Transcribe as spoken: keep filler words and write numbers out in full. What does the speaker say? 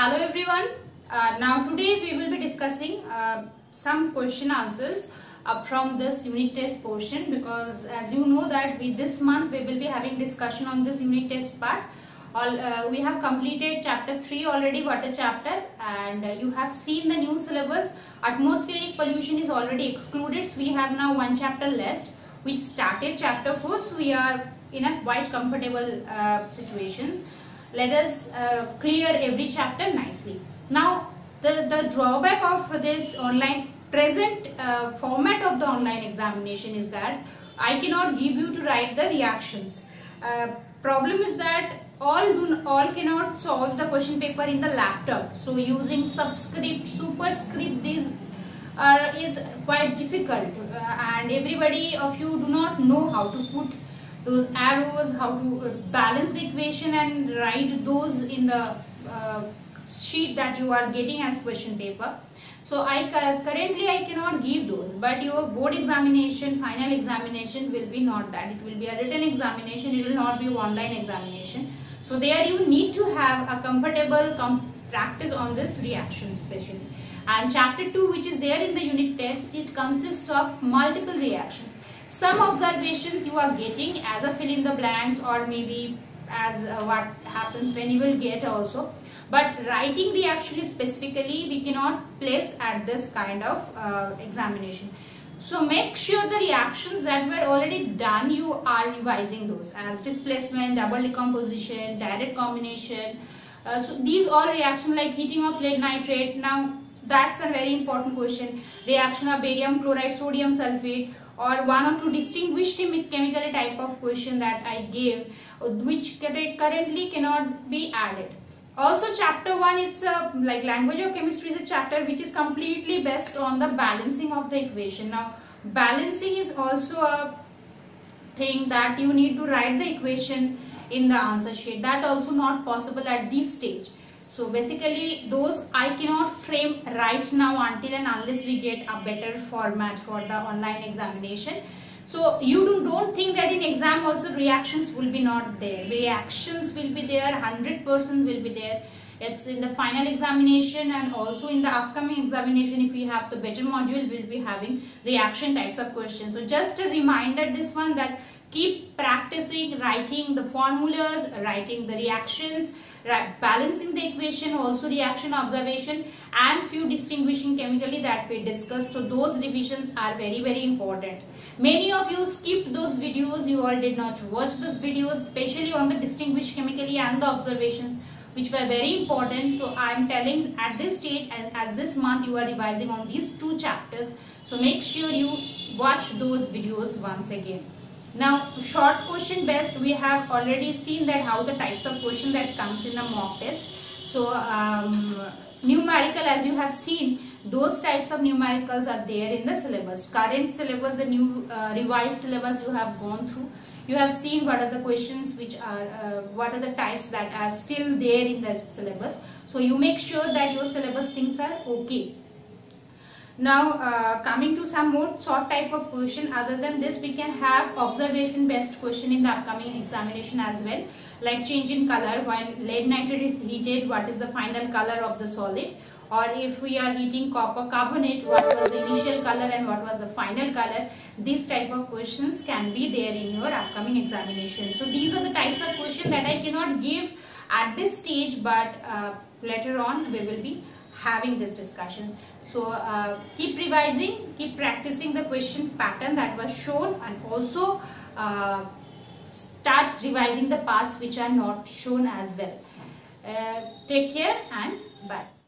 Hello everyone. Uh, now today we will be discussing uh, some question answers uh, from this unit test portion, because as you know that we this month we will be having discussion on this unit test part. All uh, we have completed chapter three already, water chapter, and uh, you have seen the new syllabus. Atmospheric pollution is already excluded, so we have now one chapter left. We started chapter four, so we are in a quite comfortable uh, situation. Let us uh, clear every chapter nicely. Now the, the drawback of this online present uh, format of the online examination is that I cannot give you to write the reactions. Uh, problem is that all do all cannot solve the question paper in the laptop. So using subscript, superscript, these are is quite difficult, uh, and everybody of you do not know how to put those arrows, how to balance the equation and write those in the uh, sheet that you are getting as question paper. So I currently I cannot give those, but your board examination, final examination will be not that. It will be a written examination. It will not be online examination. So there you need to have a comfortable com practice on this reaction especially. And chapter two, which is there in the unit test, it consists of multiple reactions. Some observations you are getting as a fill in the blanks, or maybe as uh, what happens when you will get also. But writing reaction specifically we cannot place at this kind of uh, examination. So make sure the reactions that were already done, you are revising those as displacement, double decomposition, direct combination. Uh, so these all reactions like heating of lead nitrate. Now that's a very important question. Reaction of barium chloride, sodium sulfate, or one or two distinguished chemical type of question that I gave, which currently cannot be added. Also chapter one, it's a like language of chemistry is a chapter which is completely based on the balancing of the equation. Now balancing is also a thing that you need to write the equation in the answer sheet. That also not possible at this stage. So basically those I cannot frame right now until and unless we get a better format for the online examination. So you do, don't think that in exam also reactions will be not there. Reactions will be there, one hundred percent will be there. It's in the final examination and also in the upcoming examination. If we have the better module, we'll be having reaction types of questions. So just a reminder this one, that keep practicing writing the formulas, writing the reactions, right, balancing the equation, also reaction observation, and few distinguishing chemically that we discussed. So those revisions are very very important. Many of you skipped those videos, you all did not watch those videos, especially on the distinguished chemically and the observations, which were very important. So I am telling at this stage, and as this month you are revising on these two chapters, so make sure you watch those videos once again. Now short question based, we have already seen that how the types of question that comes in the mock test. So um, numerical, as you have seen, those types of numericals are there in the syllabus. Current syllabus, the new uh, revised syllabus you have gone through. You have seen what are the questions which are, uh, what are the types that are still there in the syllabus. So you make sure that your syllabus things are okay. Now uh, coming to some more short type of question. Other than this, we can have observation based question in the upcoming examination as well, like change in color. When lead nitrate is heated, what is the final color of the solid? Or if we are heating copper carbonate, what was the initial color and what was the final color? These type of questions can be there in your upcoming examination. So these are the types of questions that I cannot give at this stage, but uh, later on we will be having this discussion. So uh, keep revising, keep practicing the question pattern that was shown, and also uh, start revising the parts which are not shown as well. Uh, take care and bye.